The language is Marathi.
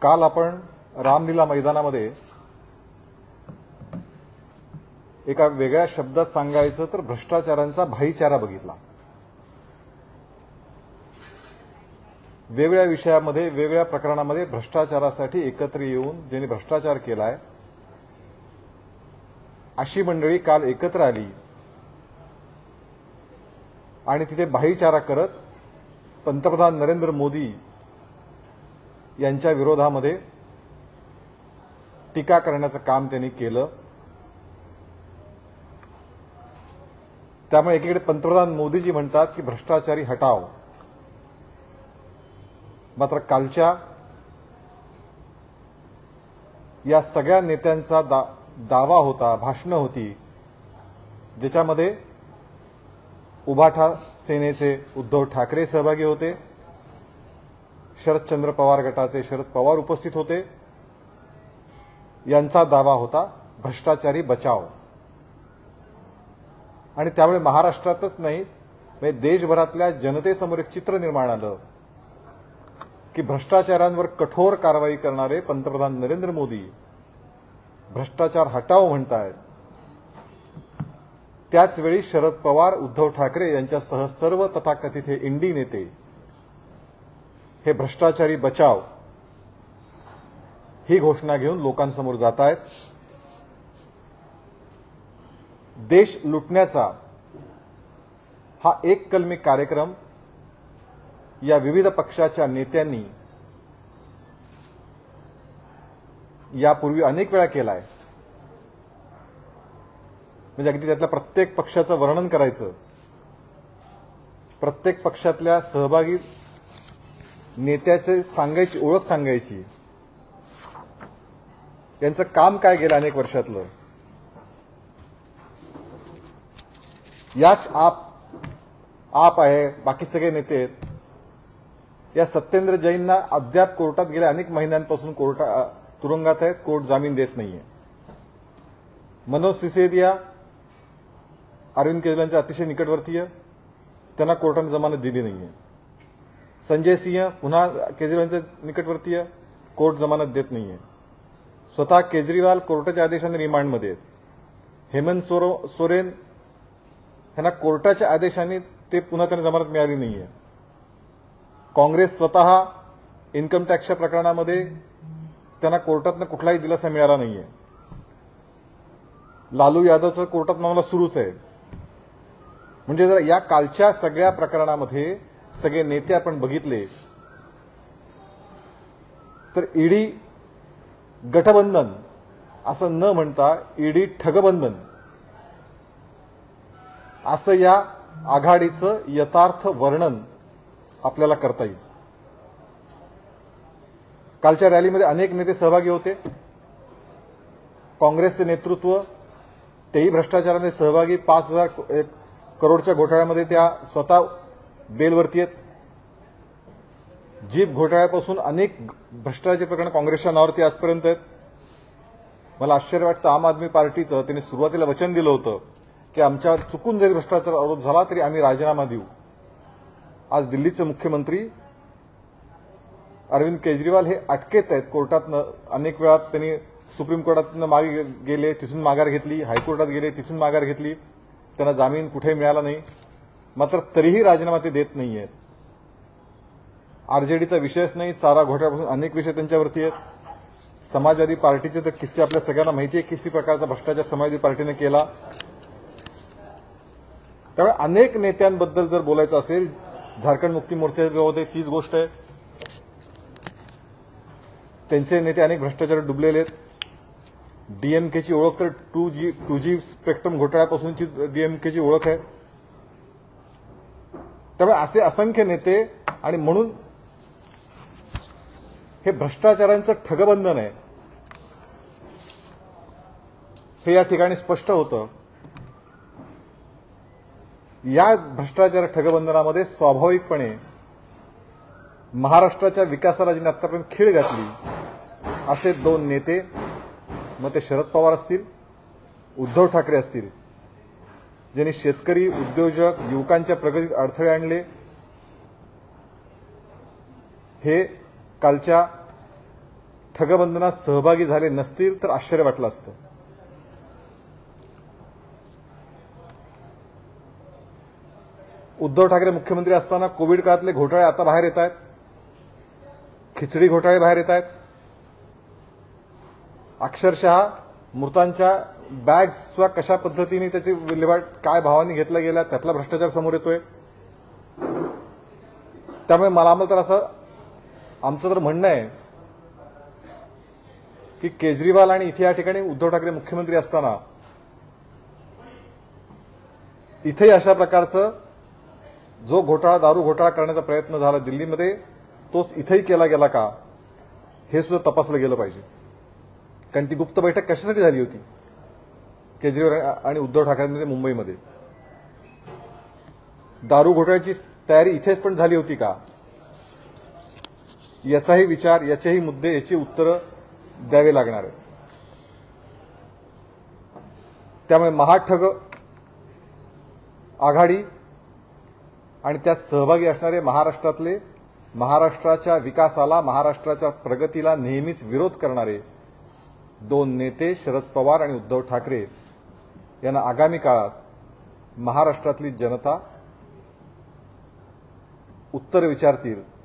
काल आपण रामलीला मैदानामध्ये एका वेगळ्या शब्दात सांगायचं तर भ्रष्टाचारांचा भाईचारा बघितला। वेगळ्या विषयामध्ये वेगळ्या प्रकरणामध्ये भ्रष्टाचारासाठी एकत्र येऊन ज्यांनी भ्रष्टाचार केलाय अशी मंडळी काल एकत्र आली आणि तिथे भाईचारा करत पंतप्रधान नरेंद्र मोदी यांच्या विरोधामध्ये टीका करण्याचं काम त्यांनी केलं। त्यामुळे एकीकडे पंतप्रधान मोदीजी म्हणतात की भ्रष्टाचारी हटाव, मात्र कालच्या या सगळ्या नेत्यांचा दावा होता, भाषणं होती, ज्याच्यामध्ये उभाटा सेनेचे उद्धव ठाकरे सहभागी होते, शरदचंद्र पवार गटाचे शरद पवार उपस्थित होते। यांचा दावा होता भ्रष्टाचारी बचाव। आणि त्यामुळे महाराष्ट्रातच नाही म्हणजे देशभरातल्या जनतेसमोर एक चित्र निर्माण आलं की भ्रष्टाचारांवर कठोर कारवाई करणारे पंतप्रधान नरेंद्र मोदी भ्रष्टाचार हटाव म्हणतायत, त्याच वेळी शरद पवार उद्धव ठाकरे यांच्यासह सर्व तथाकथित हे इंडी नेते हे भ्रष्टाचारी बचाव ही घोषणा घेऊन लोकांसमोर जात आहेत। देश लुटण्याचा हा एक कलमी कार्यक्रम या विविध पक्षाच्या नेत्यांनी यापूर्वी अनेक वेळा केलाय। म्हणजे अगदी त्यातल्या प्रत्येक पक्षाचं वर्णन करायचं, प्रत्येक पक्षातल्या सहभागी नेत्याचे सांगायची ओळख सांगायची, यांचं काम काय गेलं अनेक वर्षातलं। याच आप आहे, बाकी सगळे नेते आहेत। या सत्येंद्र जैनना अद्याप कोर्टात गेल्या अनेक महिन्यांपासून तुरुंगात आहेत, कोर्ट जामीन देत नाहीये। मनोज सिसोदिया अरविंद केजरीवालांचे अतिशय निकटवर्तीय, त्यांना कोर्टाने जमानत दिली नाहीये। संजय सिंह पुन्हा केजरीवालांचे निकटवर्तीय, कोर्ट जमानत देत नाहीये। स्वतः केजरीवाल कोर्टाच्या आदेशाने रिमांडमध्ये आहेत। हेमंत सोरेन यांना कोर्टाच्या आदेशाने ते पुन्हा त्यांना जमानत मिळाली नाहीये। काँग्रेस स्वतः इन्कम टॅक्सच्या प्रकरणामध्ये त्यांना कोर्टातनं कुठलाही दिलासा मिळाला नाहीये। लालू यादवचं कोर्टात मामला सुरूच आहे। म्हणजे जर या कालच्या सगळ्या प्रकरणामध्ये सगळे नेते आपण बघितले तर ईडी गठबंधन असं न म्हणता ईडी ठगबंधन असं या आघाडीचं यथार्थ वर्णन आपल्याला करता येईल। कालच्या रॅलीमध्ये अनेक नेते सहभागी होते। काँग्रेसचे नेतृत्व तेही भ्रष्टाचाराने सहभागी, 5,000 करोडच्या घोटाळ्यामध्ये त्या स्वतः बेलवरती आहेत। जीप घोटाळ्यापासून अनेक भ्रष्टाचाराचे प्रकरण काँग्रेसच्या नावावरती आजपर्यंत आहेत। मला आश्चर्य वाटतं आम आदमी पार्टीचं त्यांनी सुरुवातीला वचन दिलं होतं की आमच्यावर चुकून जरी भ्रष्टाचार आरोप झाला तरी आम्ही राजीनामा देऊ। आज दिल्लीचे मुख्यमंत्री अरविंद केजरीवाल हे अटकेत आहेत कोर्टातनं। अनेक वेळा त्यांनी सुप्रीम कोर्टातनं मागे गेले, तिथून माघार घेतली, हायकोर्टात गेले, तिथून माघार घेतली, त्यांना जामीन कुठेही मिळाला नाही, मात्र तरीही राजीनामा ते देत नाहीयेत। आरजेडीचा विषयच नाही, चारा घोटाळ्यापासून अनेक विषय त्यांच्यावरती आहेत। समाजवादी पार्टीचे तर किस्से आपल्या सगळ्यांना माहिती आहे, किती प्रकारचा भ्रष्टाचार समाजवादी पार्टीने केला। त्यामुळे अनेक नेत्यांबद्दल जर बोलायचं असेल, झारखंड मुक्ती मोर्चामध्ये तीच गोष्ट आहे, त्यांचे नेते अनेक भ्रष्टाचारात डुबलेले आहेत। डीएमकेची ओळख तर 2G स्पेक्ट्रम घोटाळ्यापासूनची डीएमकेची ओळख आहे। त्यामुळे असे असंख्य नेते, आणि म्हणून हे भ्रष्टाचारांचं ठगबंधन आहे हे या ठिकाणी स्पष्ट होतं। या भ्रष्टाचार ठगबंधनामध्ये स्वाभाविकपणे महाराष्ट्राच्या विकासाला ज्यांनी आतापर्यंत खीळ घातली असे दोन नेते, मग ते शरद पवार असतील, उद्धव ठाकरे असतील, ज्यांनी शेतकरी, उद्योजक, युवकांच्या प्रगतीत अडथळे आणले, हे कालच्या ठगबंधनात सहभागी झाले नसतील तर आश्चर्य वाटलं असतं. उद्धव ठाकरे मुख्यमंत्री असताना कोविड काळातले घोटाळे आता बाहेर येत आहेत. खिचडी घोटाळे बाहेर येत आहेत. अक्षरशः मृतांच्या बॅग्स सुद्धा कशा पद्धतीने त्याची विल्हेवाट काय भावाने घेतल्या गेल्या त्यातला भ्रष्टाचार समोर येतोय. त्यामुळे मला तर असं आमचं तर म्हणणं आहे की केजरीवाल आणि इथे या ठिकाणी उद्धव ठाकरे मुख्यमंत्री असताना इथेही अशा प्रकारचं जो घोटाळा दारू घोटाळा करण्याचा प्रयत्न झाला दिल्लीमध्ये तोच इथेही केला गेला का हे सुद्धा तपासलं गेलं पाहिजे. कारण ती गुप्त बैठक कशासाठी झाली होती केजरीवाल आणि उद्धव ठाकरेंमध्ये मुंबईमध्ये. दारू घोटाळ्याची तयारी इथेच पण झाली होती का याचाही विचार, याचेही मुद्दे, याची उत्तरं द्यावे लागणार आहे. त्यामुळे महाठग आघाडी आणि त्यात सहभागी असणारे महाराष्ट्राच्या विकासाला, महाराष्ट्राच्या प्रगतीला नेहमीच विरोध करणारे दोन नेते शरद पवार आणि उद्धव ठाकरे यांना आगामी काळात महाराष्ट्रातली जनता उत्तर विचारतील